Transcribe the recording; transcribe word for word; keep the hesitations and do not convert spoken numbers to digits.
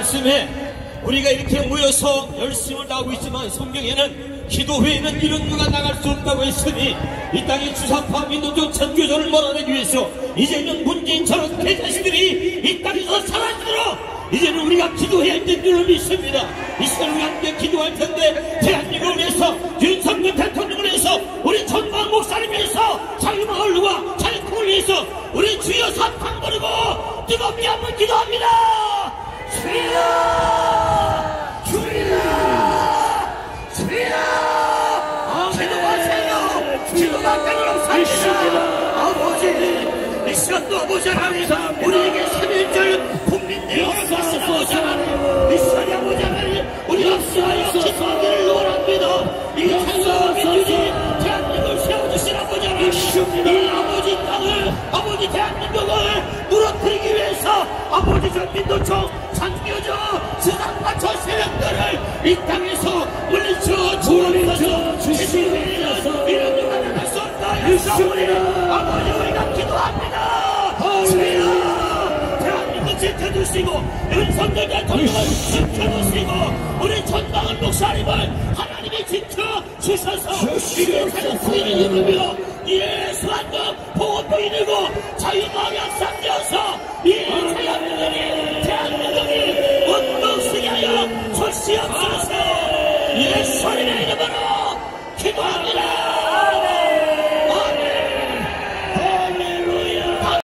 말씀에 우리가 이렇게 모여서 열심을 다하고 있지만 성경에는 기도회에는 이런 누가 나갈 수 없다고 했으니 이 땅의 주사파 민노적 전교조를 몰아내기 위해서 이제는 문재인처럼 개자식들이 이 땅에서 사라지도록 이제는 우리가 기도해야 할 줄을 믿습니다. 이 시간 우리 함께 기도할 텐데 대한민국을 위해서 윤석열 대통령을 위해서 우리 전광 목사를 위해서 자유마을과 자유통을 위해서 우리 주여 사탕 부르고 뜨겁게 한번 기도합니다. 주여 주여 주여 기도하세요. 기도가 역사입니다. 아버지 이 시간도 아버지 하나님 우리에게 삼일절 국민들의 허락하신 아버지 하나님 이 시간에 아버지 하나님 우리가 수하여 기도하기를 원합니다. 이 자유와 민주주의 대한민국을 세워주신 아버지 하나님 이 아버지 땅을 아버지 대한민국을 무너뜨리기 위해서 아버지 전민도청 장교조 지상파 저 세력들을 이 땅에서 물리쳐 주어서 주시옵소서. 이런 누가 나갈 수 없다. 예수님 아버지 우리가 기도합니다. 주여 대한민국 지켜주시고 윤석열 대통령을 지켜주시고 우리 전광훈 목사님을 하나님이 지켜주셔서 이를 가족수를 이루며 예수한테 보호도 이루고 자유마음이 확산되어서 이 대한민국이 대한민국이 운동쓰게 하여 주시옵소서. 예수님의 이름으로